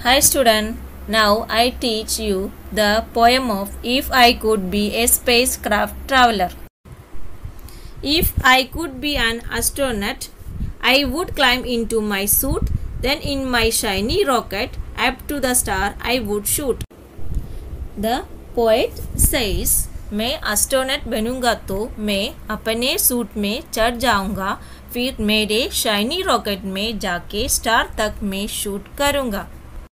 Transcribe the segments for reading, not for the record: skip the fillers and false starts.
Hi student, now I teach you the poem of If I Could Be a Spacecraft Traveler. If I could be an astronaut, I would climb into my suit, then in my shiny rocket, up to the star I would shoot. The poet says, मैं astronaut बनूंगा तो मैं अपने suit में चढ़ जाऊंगा, फिर मेरे शाइनी रॉकेट में जाके स्टार तक मैं शूट करूंगा.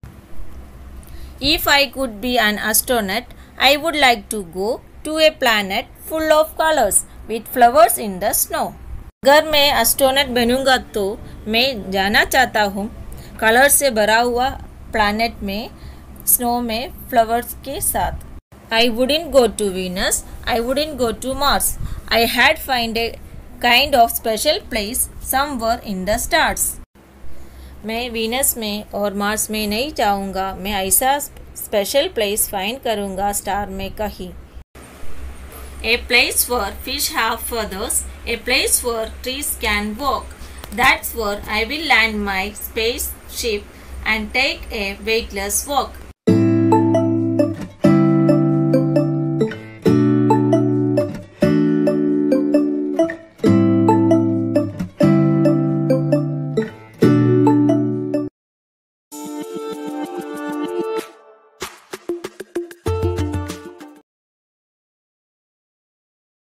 If I could be an astronaut, I would like to go to a planet full of colors with flowers in the snow. अगर मैं एस्ट्रोनॉट बनूंगा तो मैं जाना चाहता हूँ कलर से भरा हुआ प्लैनेट में, स्नो में फ्लावर्स के साथ. I wouldn't go to Venus, I wouldn't go to Mars. I had find a kind of special place somewhere in the stars. मैं वीनस में और मार्स में नहीं जाऊंगा, मैं ऐसा स्पेशल प्लेस फाइंड करूंगा स्टार में कहीं. A place where fish have feathers, a place where trees can walk. That's where I will land my spaceship and take a weightless walk.